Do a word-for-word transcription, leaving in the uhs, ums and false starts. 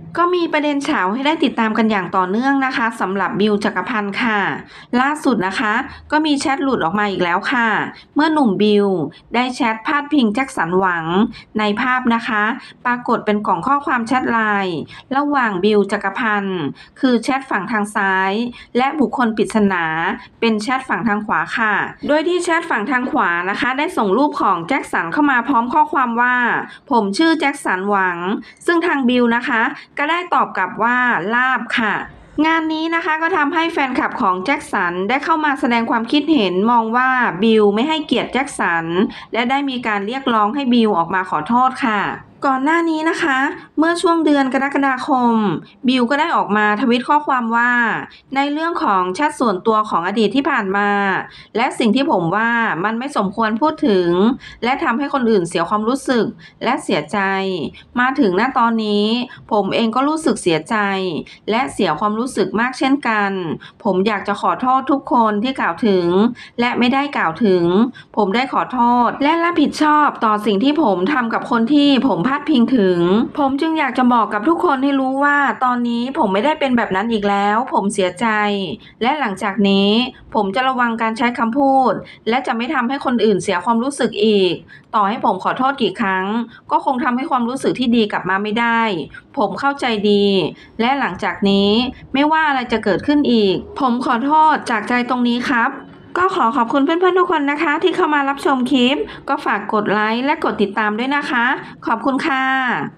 ก็มีประเด็นเฉาให้ได้ติดตามกันอย่างต่อเนื่องนะคะสำหรับบิวจักรพันธ์ค่ะล่าสุดนะคะก็มีแชทหลุดออกมาอีกแล้วค่ะเมื่อหนุ่มบิวได้แชทพาดพิงแจ็คสันหวังในภาพนะคะปรากฏเป็นกล่องข้อความแชทไลน์ระหว่างบิวจักรพันธ์คือแชทฝั่งทางซ้ายและบุคคลปริศนาเป็นแชทฝั่งทางขวาค่ะโดยที่แชทฝั่งทางขวานะคะได้ส่งรูปของแจ็คสันเข้ามาพร้อมข้อความว่าผมชื่อแจ็คสันหวังซึ่งทางบิวนะคะก็ได้ตอบกลับว่าลาบค่ะงานนี้นะคะก็ทำให้แฟนคลับของแจ็คสันได้เข้ามาแสดงความคิดเห็นมองว่าบิลไม่ให้เกียรติแจ็คสันและได้มีการเรียกร้องให้บิลออกมาขอโทษค่ะก่อนหน้านี้นะคะเมื่อช่วงเดือนกรกฎาคมบิลก็ได้ออกมาทวิตข้อความว่าในเรื่องของแชทส่วนตัวของอดีตที่ผ่านมาและสิ่งที่ผมว่ามันไม่สมควรพูดถึงและทำให้คนอื่นเสียความรู้สึกและเสียใจมาถึงณตอนนี้ผมเองก็รู้สึกเสียใจและเสียความรู้สึกมากเช่นกันผมอยากจะขอโทษทุกคนที่กล่าวถึงและไม่ได้กล่าวถึงผมได้ขอโทษและรับผิดชอบต่อสิ่งที่ผมทำกับคนที่ผมพาดพิงถึงผมจึงอยากจะบอกกับทุกคนให้รู้ว่าตอนนี้ผมไม่ได้เป็นแบบนั้นอีกแล้วผมเสียใจและหลังจากนี้ผมจะระวังการใช้คำพูดและจะไม่ทำให้คนอื่นเสียความรู้สึกอีกต่อให้ผมขอโทษกี่ครั้งก็คงทำให้ความรู้สึกที่ดีกลับมาไม่ได้ผมเข้าใจดีและหลังจากนี้ไม่ว่าอะไรจะเกิดขึ้นอีกผมขอโทษจากใจตรงนี้ครับก็ขอขอบคุณเพื่อนๆทุกคนนะคะที่เข้ามารับชมคลิปก็ฝากกดไลค์และกดติดตามด้วยนะคะขอบคุณค่ะ